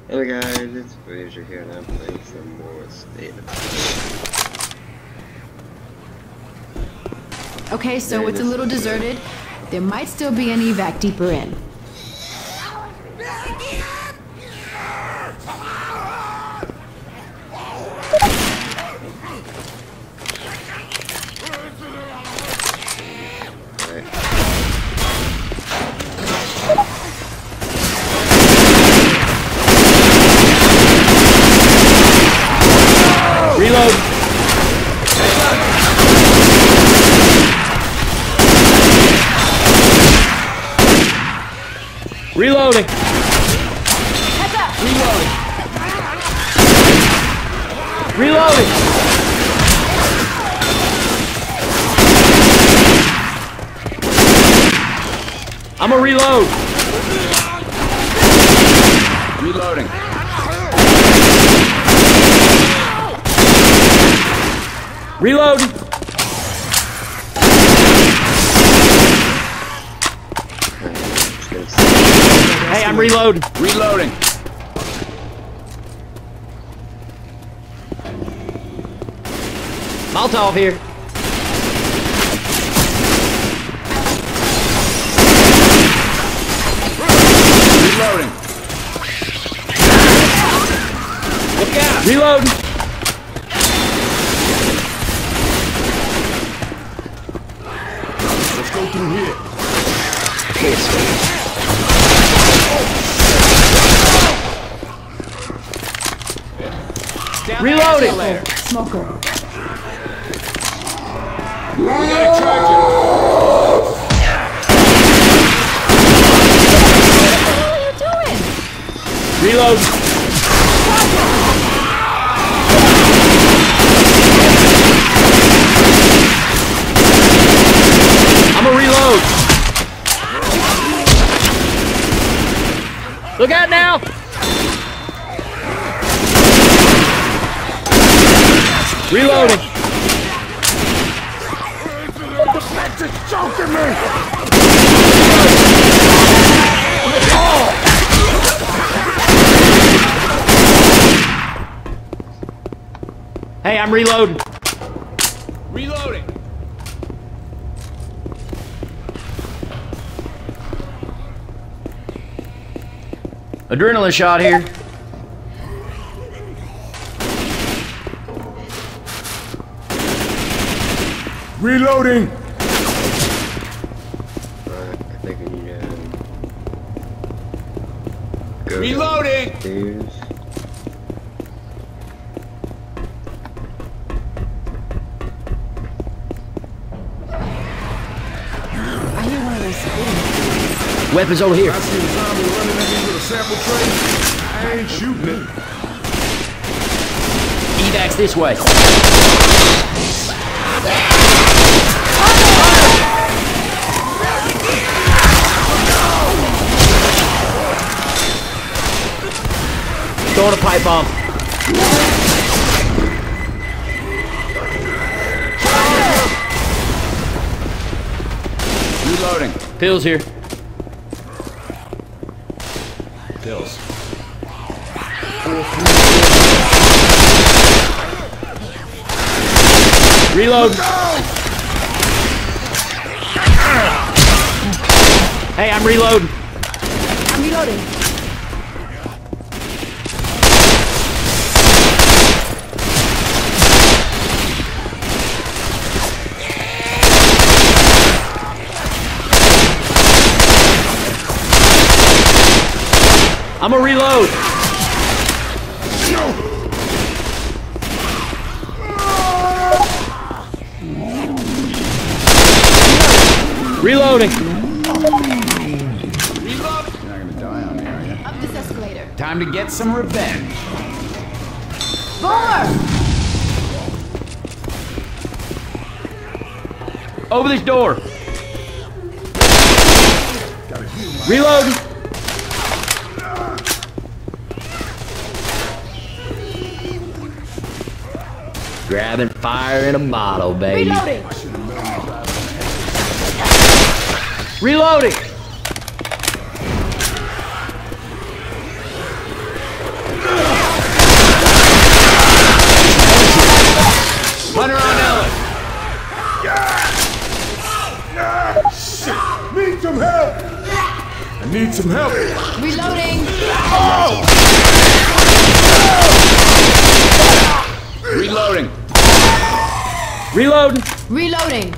Hello guys, it's Fraser here and I'm playing some more State of Decay. Okay, so it's a little deserted. There might still be an evac deeper in. Reload! Reloading! Heads up! Reloading! Reloading! I'm a reload! Reloading. Reload! Hey, I'm reloading. Reloading. Molotov here. Reloading. Look out! Reload! Let's go through here. Reloading! Smoker. We gotta charge it. What are you doing? Reload! I'm a reload! Look out now! Reloading! The fence is choking me. Hey, I'm reloading. Reloading. Adrenaline shot here. Reloading. I think we need to go Reloading. downstairs. I hear one of those spitting. Weapons over here. I see a zombie running at me with a sample tray. I ain't shooting it. Evacs this way. Throwing a pipe bomb. Reloading. Pills here. Pills. Reload. Hey, I'm reloading. I'm reloading. I'm a reload. Reloading. You're not gonna die on me, are you? Up this escalator. Time to get some revenge. Boomer! Over this door. Reload. Grabbing fire in a bottle, baby. Reloading! Reloading. need some help. Reloading! Reloading. Reloading. Reloading!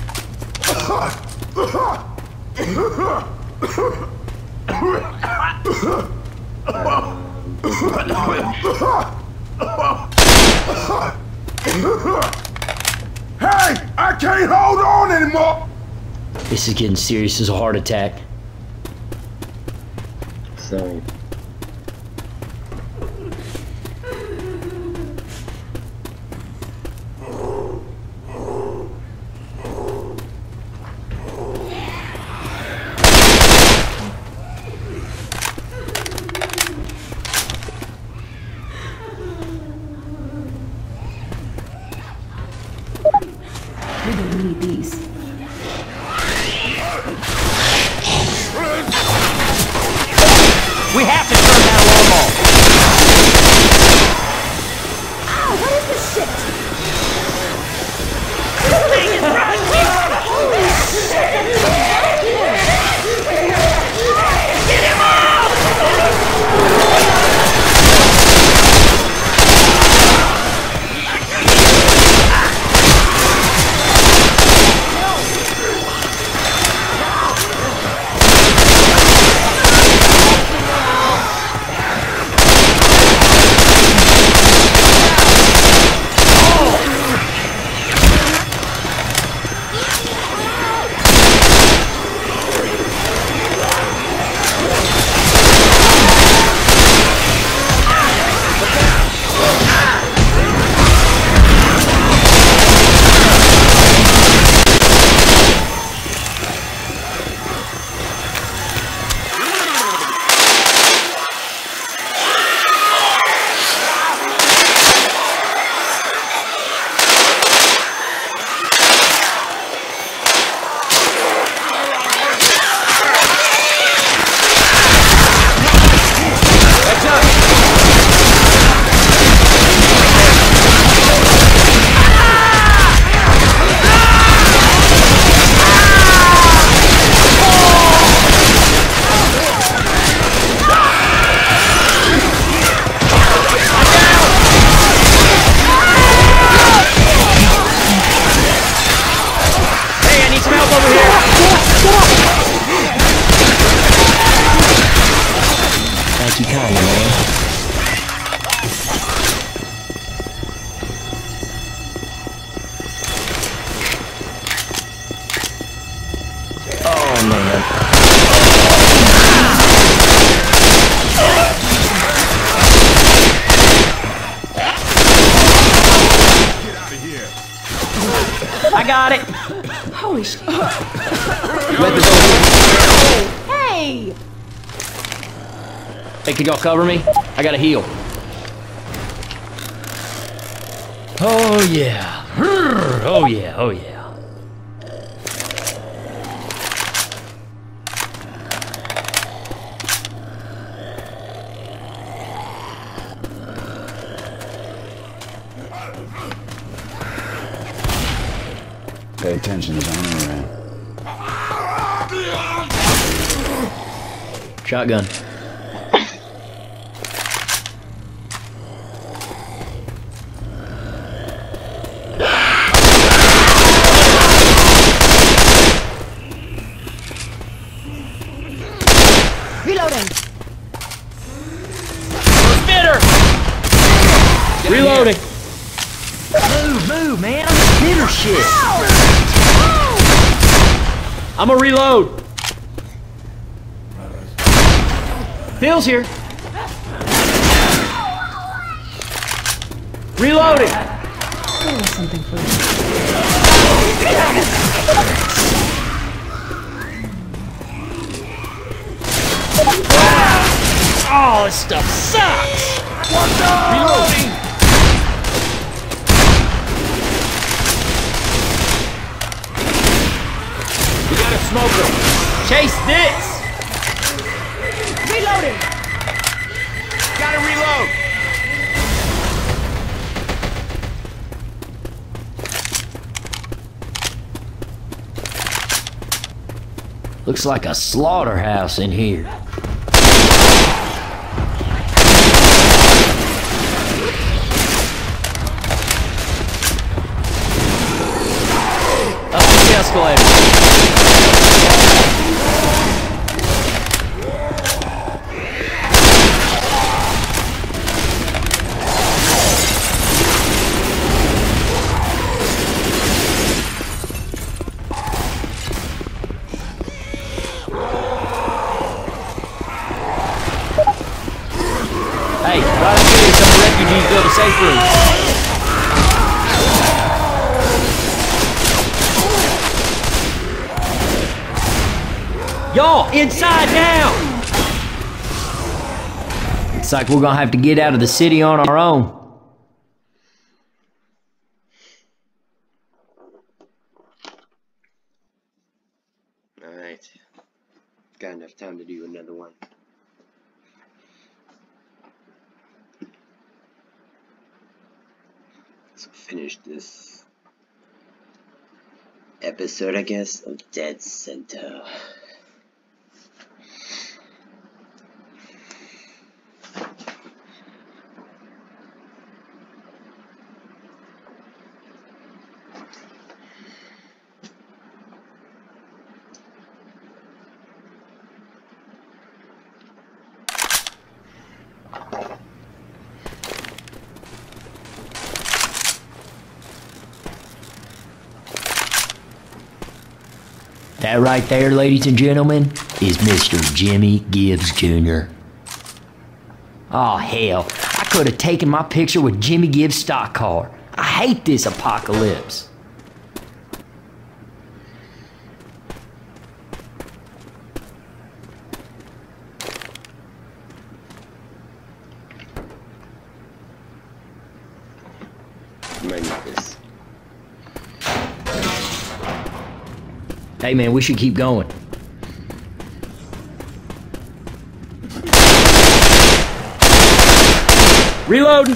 Hey, I can't hold on anymore. This is getting serious as a heart attack. So, We don't need these. We have to turn that alarm off. Ow, what is this shit? Thank you kindly, man. Oh, man. I got it. Holy shit. Weapons over here. Hey! Hey, can y'all cover me? I gotta heal. Oh yeah. Oh yeah. Oh yeah. Pay attention, there's an enemy around. Shotgun. Reloading! Spitter! Reloading! Move, man! I'm spitter shit! I'm a reload! Phil's here! Reloading! There was something for you. Oh, this stuff sucks! Reloading! We got a smoker! Chase this! Reloading! Gotta reload! Looks like a slaughterhouse in here. Hey, right up here, some refugees built a safe room. Y'all, inside now! It's like we're gonna have to get out of the city on our own. Alright. Got enough time to do another one. So finish this episode, I guess, of Dead Center. That right there, ladies and gentlemen, is Mr. Jimmy Gibbs Jr. Oh, hell. I could have taken my picture with Jimmy Gibbs' stock car. I hate this apocalypse. Might need this. Hey man, we should keep going. Reloading!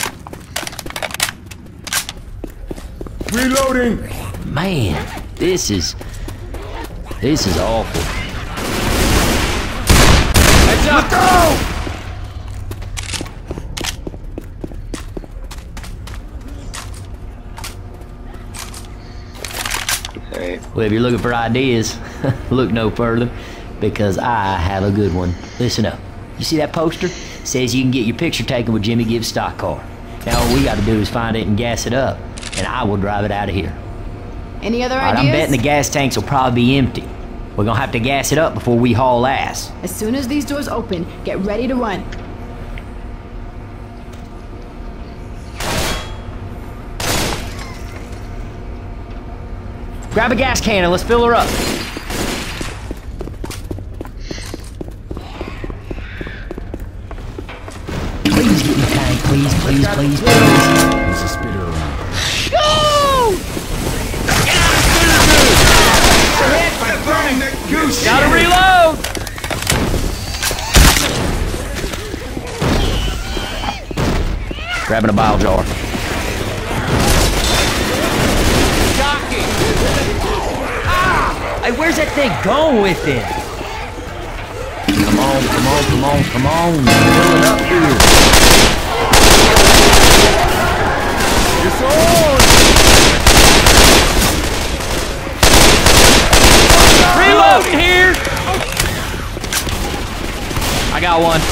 Reloading! Man, this is awful. Heads up! Go! Alright. Well, if you're looking for ideas, look no further, because I have a good one. Listen up. You see that poster? It says you can get your picture taken with Jimmy Gibbs' stock car. Now all we got to do is find it and gas it up, and I will drive it out of here. Any other All right, ideas? I'm betting the gas tanks will probably be empty. We're gonna have to gas it up before we haul ass. As soon as these doors open, get ready to run. Grab a gas can and let's fill her up. Please get me tank, please, please, please, please. There's a spitter around. Gotta reload! Grabbing a bile jar. Hey, where's that thing going with it? Come on, come on, come on, come on. Fill it up here. It's on! Reloading here! I got one.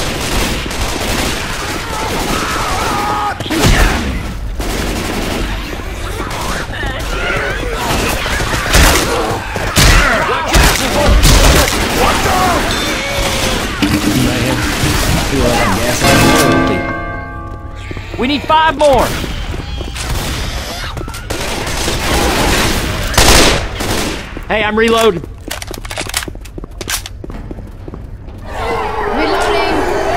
Man, I feel like I'm gassing up. We need 5 more. Hey, I'm reloading. Reloading!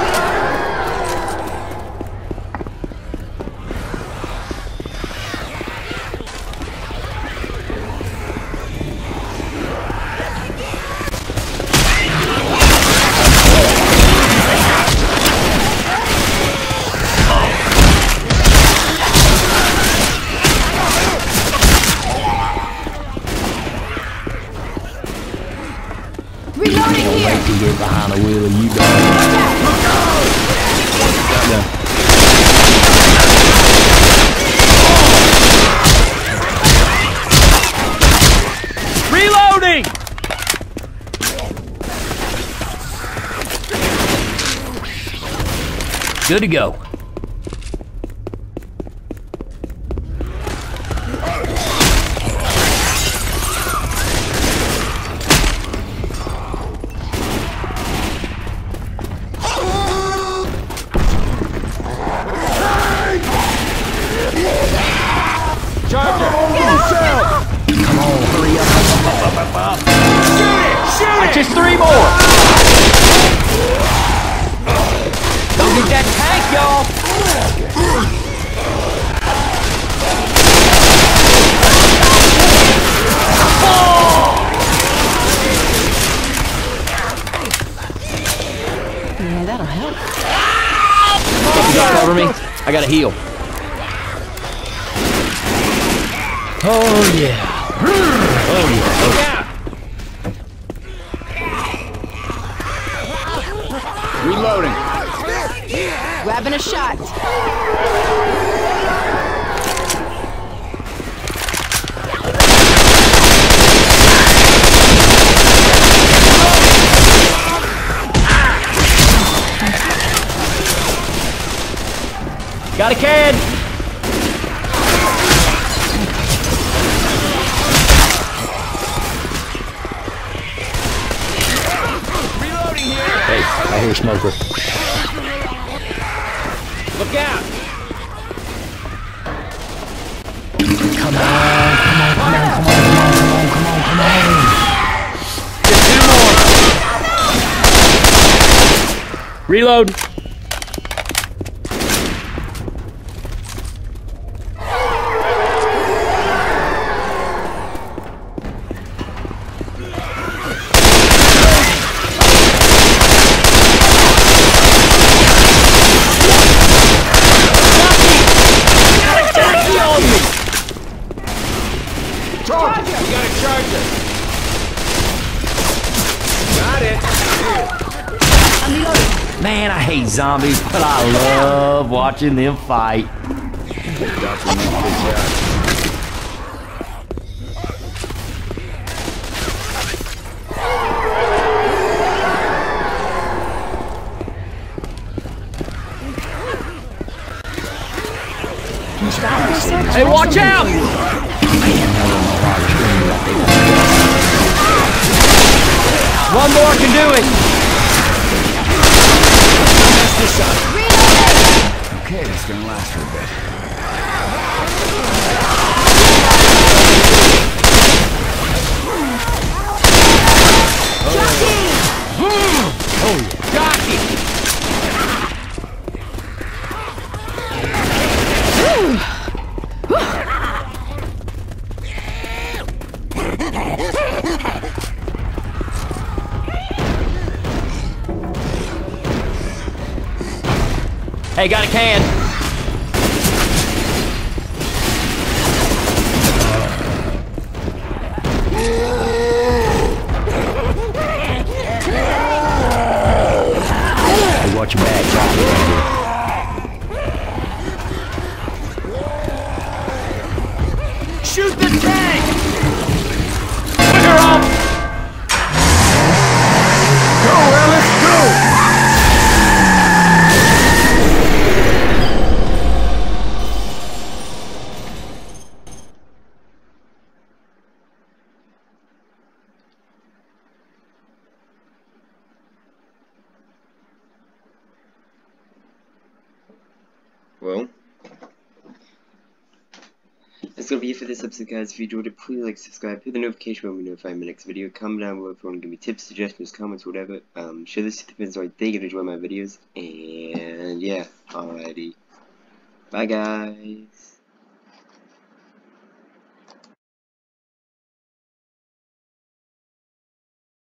Reloading here! Wait to get behind the wheel of you dog. Reloading! Good to go. Yeah, that'll help. Cover me. I gotta heal. Oh yeah. Oh yeah. Reloading. Grabbing a shot. Got a can. Hey, I hear a smoker. Look out. Come on, come on. Just 2 more. Reload. Charger. We got a charger. Got it. Man, I hate zombies, but I love watching them fight. Hey, watch out! One more can do it. Okay, this is gonna last for a bit. Jockey! Hey, got a can. Hey, watch your back, Jockey. Shoot the tank! Put her up! Go, Ellis, go! Well, that's gonna be it for this episode, guys. If you enjoyed it, please like, subscribe, hit the notification bell to be notified of my next video. Comment down below if you want to give me tips, suggestions, comments, whatever. Share this to the friends so I think you enjoy my videos. And yeah, alrighty. Bye, guys.